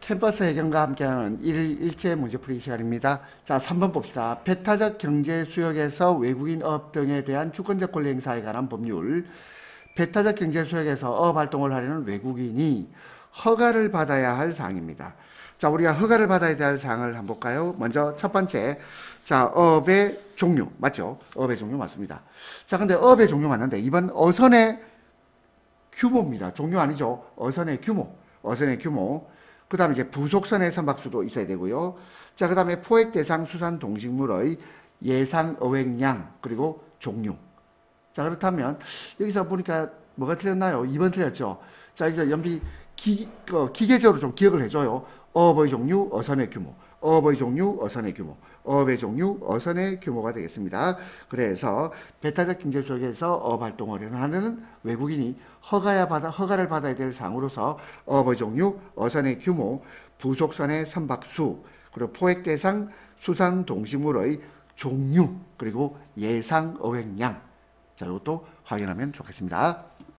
캠퍼스 해경과 함께하는 일제 문제풀이 시간입니다. 자, 3번 봅시다. 배타적 경제 수역에서 외국인 업 등에 대한 주권적 권리 행사에 관한 법률. 배타적 경제 수역에서 업 활동을 하려는 외국인이 허가를 받아야 할 사항입니다. 자, 우리가 허가를 받아야 할 사항을 한번 볼까요? 먼저 첫 번째, 자, 업의 종류 맞죠? 업의 종류 맞습니다. 자, 근데 업의 종류 맞는데 이번 어선의 규모입니다. 종류 아니죠? 어선의 규모, 어선의 규모. 그 다음에 이제 부속선의 선박수도 있어야 되고요. 자, 그 다음에 포획 대상 수산 동식물의 예상 어획량 그리고 종류. 자, 그렇다면 여기서 보니까 뭐가 틀렸나요? 2번 틀렸죠. 자, 이제 연비 기계적으로 좀 기억을 해줘요. 어업의 종류, 어선의 규모. 어업의 종류, 어선의 규모. 어업의 종류, 어선의 규모가 되겠습니다. 그래서 배타적 경제 속에서 어업 활동을 하는 외국인이 허가를 받아야 될 사항으로서 어업의 종류, 어선의 규모, 부속선의 선박수, 그리고 포획 대상 수산 동식물의 종류, 그리고 예상 어획량. 자, 이것도 확인하면 좋겠습니다.